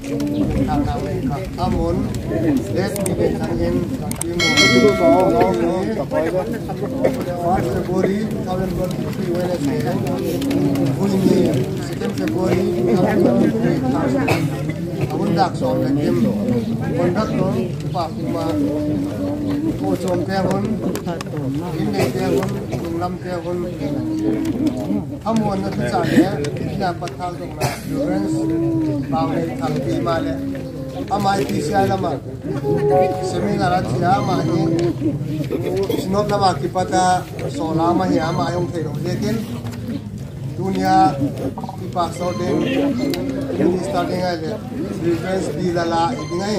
thằng nào này cả muốn đến thì bên thằng em đi mua có nó March February 2023 Wednesday June 2nd February 2023 Amun dak som le kem contract no pa kuma ko som ke hon in ne ke hon lam ke hon amon na cha le na pathal dong na reference ba le thal ti ma le amai ti sia la ma seminar atia ma ni sinop la ma ki pata so la ma ya ma yong the ro lekin dunia pa so den ini starting aja reference di lala ini ngai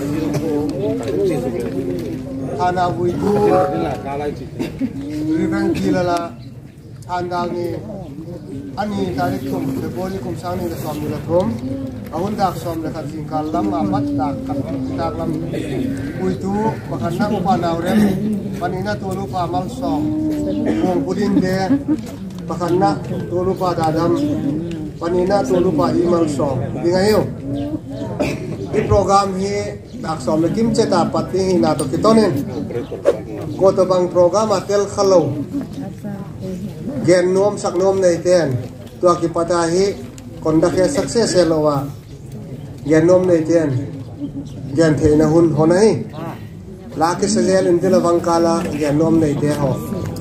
Thana Wuitu reference di lala Thandang ni ani tarik kum Februari kum sang ni som ni kum ahun dak som le khat singkal lam amat dak lam Wuitu bakana ko panaurem panina tolu pa mal som kong pudin de bakana tolu pa dadam panina tolu pa imal som dingayo di program hi dak som le kim cheta pati na to kitonen ko to bang program atel khalo gen nom sak nom nei ten to ki pata hi konda ke success elowa gen nom nei ten gen theina hun honai la ke selel indila wangkala gen nom nei te ho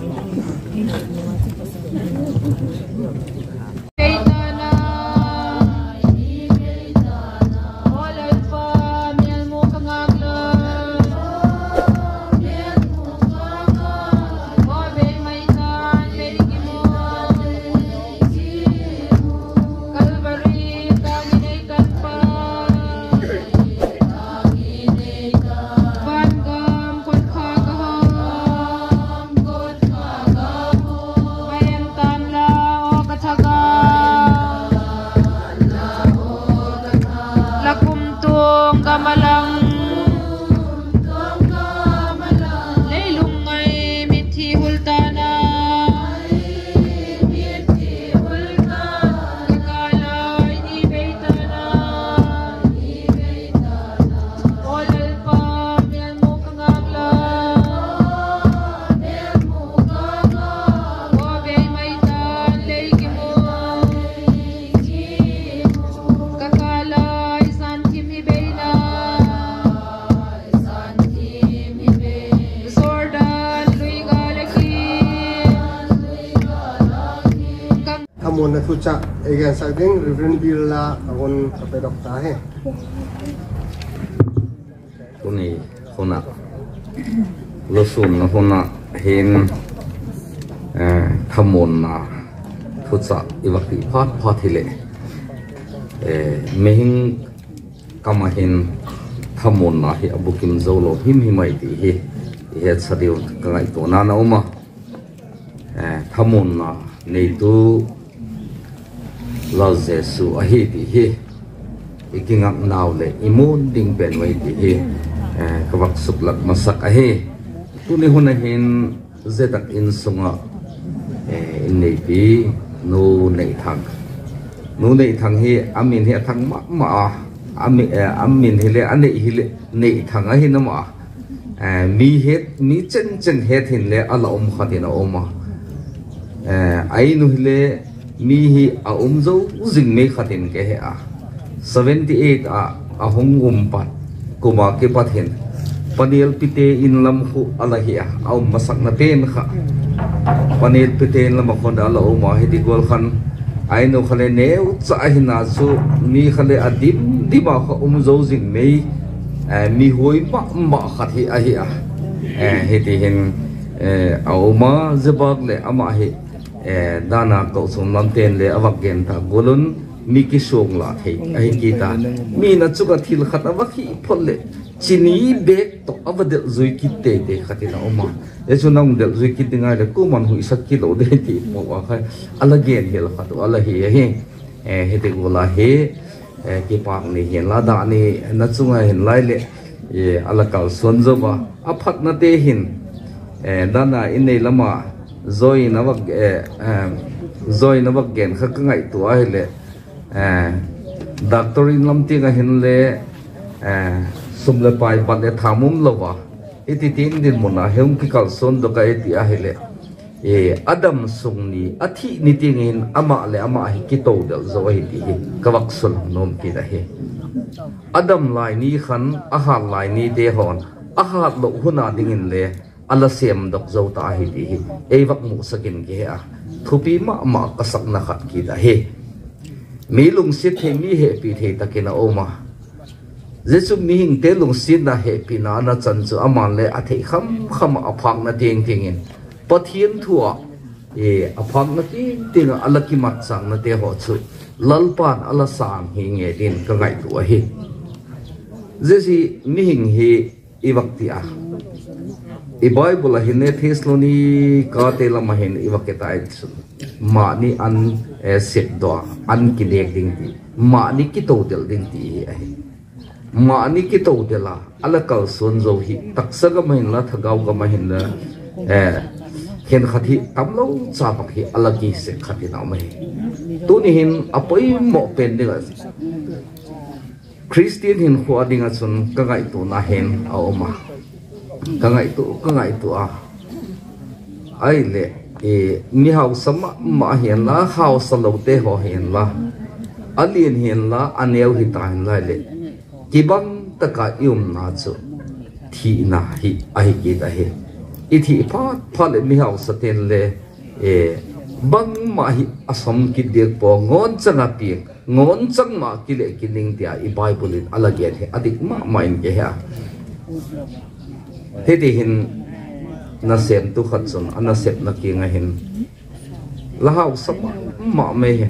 Amon na tucha again sa ding Reverend Billa akon kapedok tahe kuni hona losun na hona hin thamon na tucha iwaki phat hile mehing kamahin thamon na hi abukim zolo himai ti hi he sadiu kangai to na na uma thamon na nei tu lo Jesu ahi ti hi ikingak naw le imun ding ben wai ti hi kawak suklak masak ahi tuni hunahin zetak in sunga in nei pi nu nei thang hi amin hi thang ma amin hi le anei hi le nei thang ahi na ma mi chen het hin le ala khatina oma ai nu hi le mi hi a zo jing me khatin ke he a 78 a hongum pat kuma ke pathen panel pite in lam khu ala hi a masak na pen kha panel pite in lam khon da la o ma he di gol khan ai no khale ne cha hina su mi khale adim di ba kha zo jing me mi hoi ma khat hi a hi a he ti hin a ma zebak le ama hi dana ko som lam ten le awak gen ta golun mi ki song la thei ai ki ta mi na chuka thil khat awak hi pholle chini bek to avadel zui ki te khatina oma e chu nang del zui ki tinga le ku man hu sak ki lo de ti mo wa kha ala gen hel khat ala hi he te gola he ki pak ni hen la da ni na chunga hen lai le ala kal son zo ba aphat na te hin dana in nei lama zoi na wak gen kha ka ngai tu ai le doctorin lam ti nga hin le sum le pai pat le thamum lowa iti tin din mona hem ki kal son do ka iti a hele adam sungni athi ni tingin ama le ama hi ki to del zo hi ti kawak sun nom ki da he adam lai ni khan aha lai ni de hon aha lo huna dingin le ala sem dok zo ta hi ti e wak mu sakin ge a thupi ma kasak na khat ki da he mi lung sit he mi he pi the takina oma jesu mi hing te lung sit na he pi na na chan chu aman le a thei kham aphak na ting tingin pathian thua aphak na ting alaki mat sang na te ho chu lalpan ala sang hi nge din ka ngai tu hi jesi mi hing hi i wakti a i bible hi ne thesloni ka te la ma hin i waketa ai chu ma ni an set do an ki dek ding ti ma ni ki to del ding ti ai ma ni ki to dela ala kal son zo hi taksa ga mahin la thagaw ga mahin la khen khathi tamlo cha bak hi alagi se khathi na mai tu ni hin apoi mo pen de Christian hin kho adinga chun ka ngai tu na hen a oma ka ngai tu a ai le mi hau sama ma hian la hau salo te ho hian la alien hian la aneu hi ta hin la le kibang taka yum na chu thi na hi ai ki da he i thi pha le mi hau saten le bang ma hi asam ki dek po ngon changa pi ngon chang ma ki le ki ning tia i bible in alagian he adik ma in ke ha he ti hin na sem tu khat chun ana sep na ki nga hin la hau sama ma me he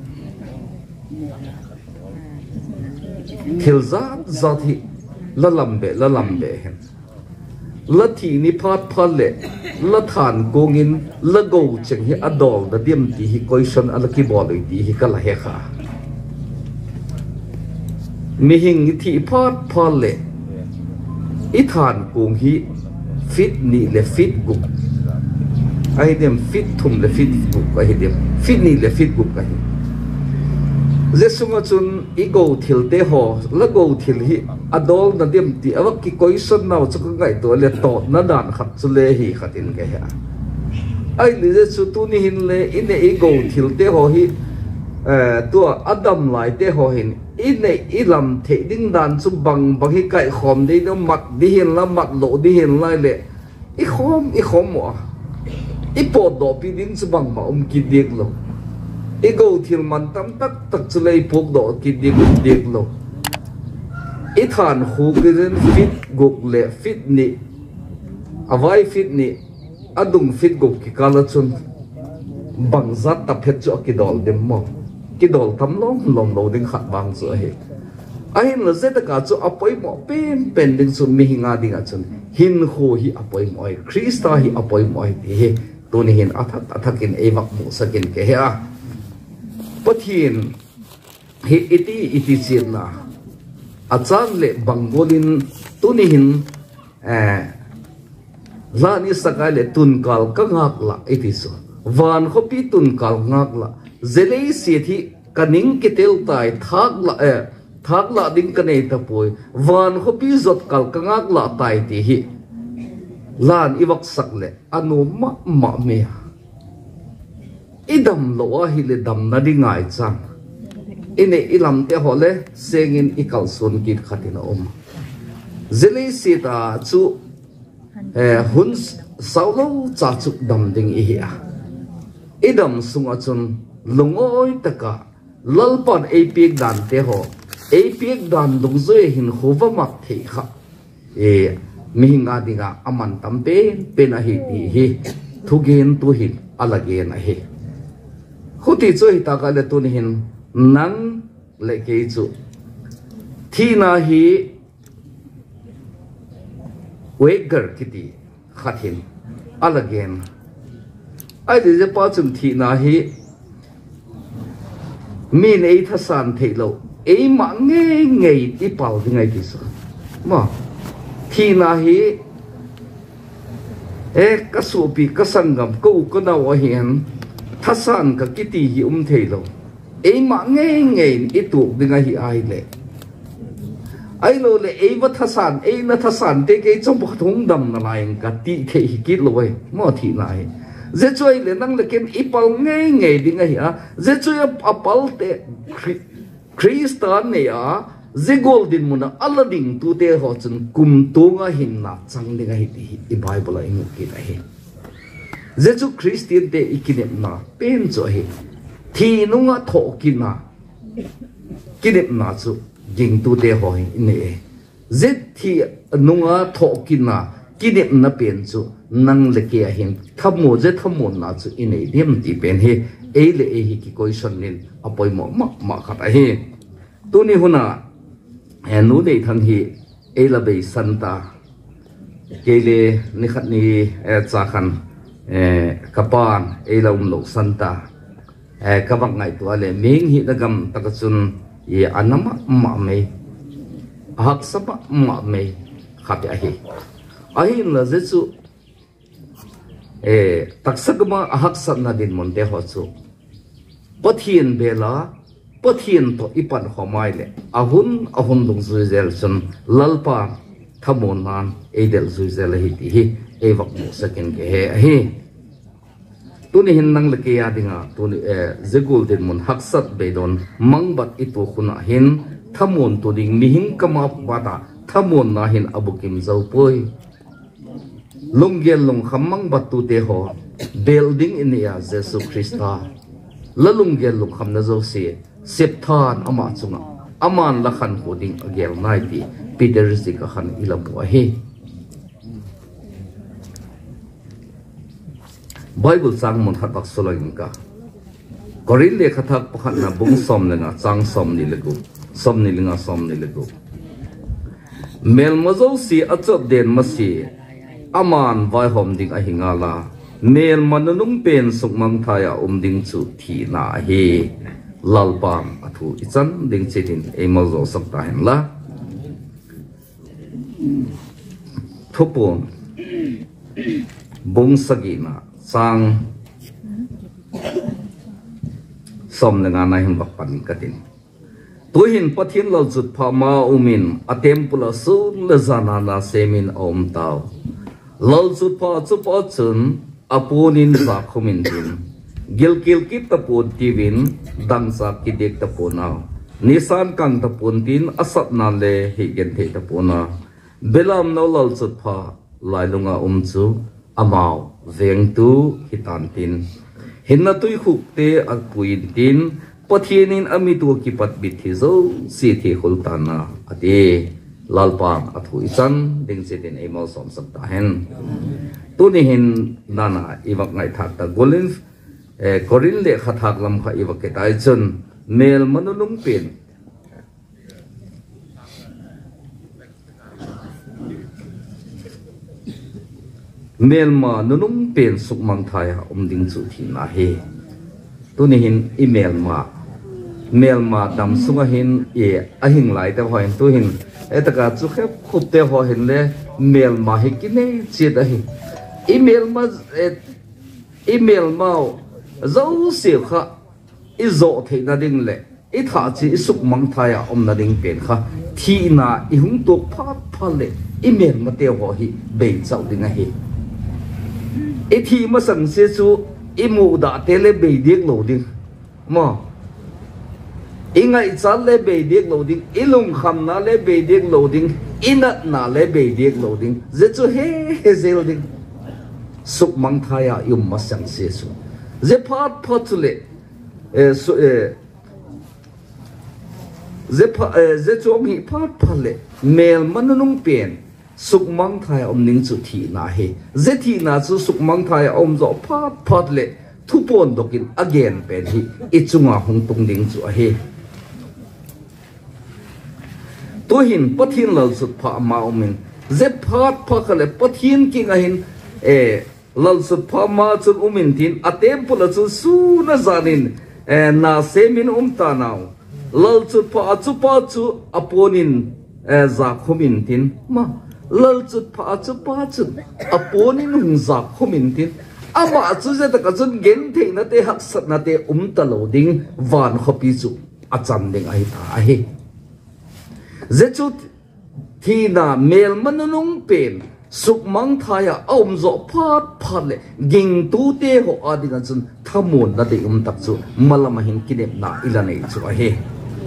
khilza zati la lambe hen la thi ni phat le la than kongin la go cheng hi adol da dim ti hi question ala ki bol ti hi kala he kha mi hing thi phat le i than kong hi fit ni le fit gup ai dem fit thum le fit gup ai dem fit ni le fit gup ai jesunga chun i go thil te ho la go thil hi adol na dem ti awak ki question naw chu ngai to le to na dan khat chu le hi khatin ke ha ai le chu tu ni hin le ine i go thil te ho hi to adam lai te ho hin ine ilam the ding dan chu bang hi kai khom de no mat di hin la mat lo di hin lai le i khom mo i po do pi ding chu bang ma ki dek lo i go thil man tam tak chu lei phok do ki dek lo i than khu gen fit gok le fit ni avai fit ni adung fit gok ki kala chun bang zat ta phet chu ki dol dem mo ki dol tam lom lo ding khat bang chu he ahin la zeta ka chu apoi mo pen ding chu mi hinga ding a chun hin khu hi apoi mo Krista hi apoi mo hi tu ni hin athakin e mak mu sakin ke ha pathin hi iti chin na achan le bangolin tunihin lani sakale tunkal ka ngak la iti so van khopi tunkal ngak la zelei si thi kaning kitel tai thak la ding kanei ta poi van khopi zot kal ka ngak la tai ti hi lan iwak sakle anu ma me idam lo a hi le dam na dingai chang ine ilam te hole sengin ikal sun kit khatina zelei sita chu hun saulo cha chu dam ding i hi a idam sunga chun lungoi taka lalpan apik dan te ho apik dan lungzoi hin khova mak thei kha mihinga dinga aman tampe pena hi ti hi thugen tu hin alagen a hi khuti choi ta ka le tun hin nang le ke chu thina hi weger kiti khatin alagen ai de pa chum thina hi min ei thasan theilo ei ma ngei ti pal dingai ti so ma thina hi kasupi kasangam ko na wa hian thasan ka kiti hi theilo mà nghe nghe ít tuổi đi ngay ai lệ ai lo lệ ai vật thassan ai na thassan thế cái trong bát thùng đầm là lại cả tị thế kít lôi mà thì lại dễ chơi lệ năng là cái ipal nghe nghe đi ngay dễ chơi apal thế Christian này dễ golden muna Aladdin tu te họ chân cùng tu nga hin na chang đi ngay thì Bible lại ngục kia này dễ chú Christian te ikinep na pen cho he thì nó ngã thọ kinep na chú ging tu te ho ne zet thi nó ngã thọ kinep na pen chú nang le kia hin thamo je thamo na chú ine dim ti pen he e le e hi ki question nin apoi ma khat a he tu ni huna nu dei thang hi e la be santa ke le ni khat ni cha khan kapan e la lo santa kabang ngai tu ale ming hi dagam takachun ye anama ma me hak sapa ma me khape ahi la jechu taksagma hak sanna din monte ho chu pathian bela pathian to ipan homai le ahun dung zuizel sun lalpa thamonan edel zuizel hi ti hi evak mo sakin ke he tuni hin nang le ke ya dinga tuni zegul din mun haksat bedon mangbat itu khuna hin thamon to ding mihing kama bata thamon na hin abukim zaupoi lunggel lung khamang batu te ho building in ya jesu christa lalunggel lung khamna zo se septhan ama chunga aman la khan hoding agel nai ti peter zika khan ilabu he Bible sang mon khat bak soloin ka korin le khathak pakhat na bung som le na chang som ni legu som ni linga som ni legu mel mazo si achot den masi aman vai hom ding a hingala mel manunung pen sukmang thaya ding chu thi na he lalpam athu ichan ding chetin e mazo sakta hen la thupon bung sagina sang som le nga na hin bak pan katin tuhin pathin lo jut pha ma umin atem pula sun le zana na semin om taw lo jut pha chu pa chun apunin za khumin din gilkil ki tapon tivin dang sa ki dek tapona nisan kang tapon tin asat na le hi gen the tapona belam no lo jut pha lailunga chu amao veng tu hitan tin hinna tui khuk te akuin tin pathienin ami tu ki pat bit thi zo si thi khultana ate lalpam athu isan ding setin emal som sakta hen tuni hin nana iwak ngai thak ta golin korin le khathak lam kha iwak ke tai chun mel manunung pen Melma nunung pen sukmang thaya ding chu thi na he tuni hin email ma dam sunga hin ahing lai te hoin tu hin etaka chu khep khup te ho hin le mail ma hi ki nei che da hi email ma zo se kha i zo the na ding le i tha chi sukmang thaya na ding pen kha thi na i hung tok pha le email ma te ho hi be chau ding a hi thi mà sang se chu imu da te le be dik lo ding ma ingai chal le be dik lo ding ilung kham na le be dik lo ding inat na le be dik lo ding ze chu he zel ding suk mang thaya yum ma sang se chu ze phat chu le ze chu mi phat le mel manunung pen suk mang thai ning chu thi na he ze thi na chu suk mang thai zo phat le thu pon dokin again pen hi ichunga hung tung ding chu he to hin pathin lal sut pha ma min ze phat khale pathin ki nga hin lal sut pha ma chu umin tin atem pula chu su na zanin na semin ta naw lal sut pha chu aponin za khumin tin ma lal chut pha chu pa chu aponin hung za khomin tin ama chu je ta ka chun gen the na te hak sat na te talo ding van khopi chu achan ding ai ta hi je chu thi na mel manunung pen suk mang thaya zo phat le ging tu te ho adinga chun thamun na te tak chu malama hin kinep na ilanei chu a he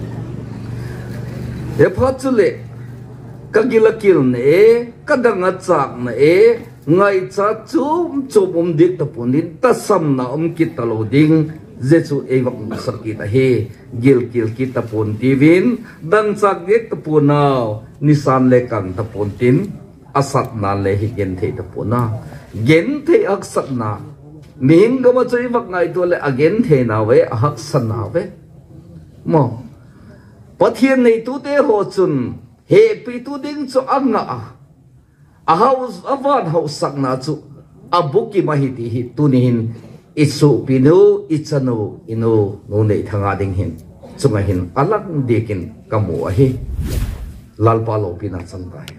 e phat chu le kagilakil ne kadanga chak na ngai cha chum dik ta punin ta sam na kit talo ding je chu ewak sakit a he gil kil kit ta pun tivin dang chak dik ta punaw nisan le kan ta pun tin asat na le hi gen the ta puna gen the aksat na ming ga ma chai wak ngai to le again the na we hak san na we mo pathian nei tu te ho chun he pi tu ding chu anga a house avan house sak na chu abuki mahiti hi tunin isu pinu ichano ino no nei thanga ding hin chunga hin alak dekin kamu a hi lalpalo pina changkai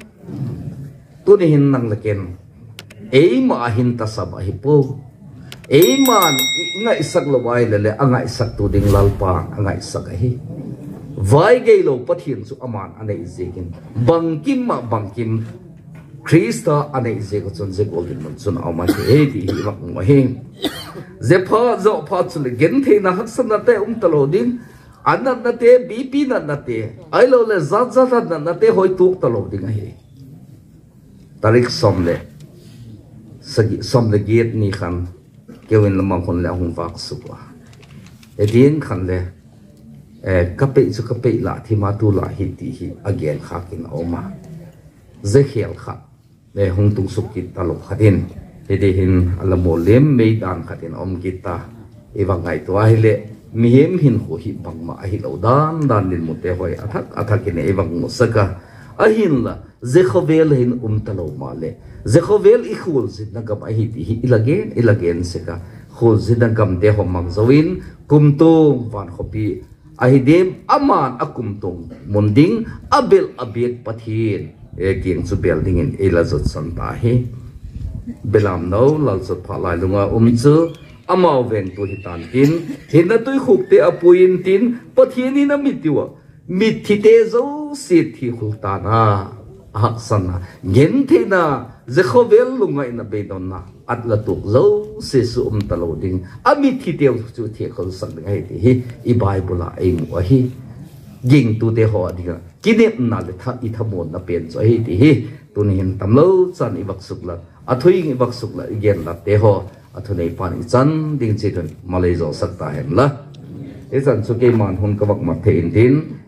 tunin nang leken eima hin ta sab hi po eiman nga isak lawai lele anga isak tu ding lalpa anga isak hi vai gelo pathian chu aman anei zekin bangkim ma bangkim Krista anei zeko chon ze golden mon chun ama he di hi mak ma he ze pha zo pha chul gen the na haksan na te talo ding anat na te bp na te ai lo le zat na te hoi tuk talo ding he tarik somle sagi somle giet ni khan kewin lamang kon le hung vak suwa edin khan le kape chu kape la thima tu la hi ti hi again khakin oma ze khel kha le hung tung sukit talo khatin edehin alamo lem meidan khatin kita ewangai to ahile mihem hin ho hi bangma ahi lo dan lin mute hoi athak ine ewang musaka ahin la ze khovel hin talo male ze khovel i khul zit na gam ahi ti hi ilagen seka khul zit na gam de homang zawin kumtung van khopi ahidem aman akumtung munding abel abet pathin king chu building in elazot santa he belam no lalsot phalai lunga chu amau ven tu hitan tin hinna tui khukte apuin tin pathiani na mitiwa mithite zo sithi khultana aksana genthena zekhovel lunga ina bedonna atlatuk zo se su talo ding amithite chu the khol sang ngai hi I bible ai mu hi ging tu te ho adiga kinep na le tha I thamon na pen cho hi ti hi tunin tamlo chan I bak sukla athui I bak sukla igen la te ho athunei pan I chan ding chi thun malai zo sakta hem la e chan chu ke man hun ka bak ma the in tin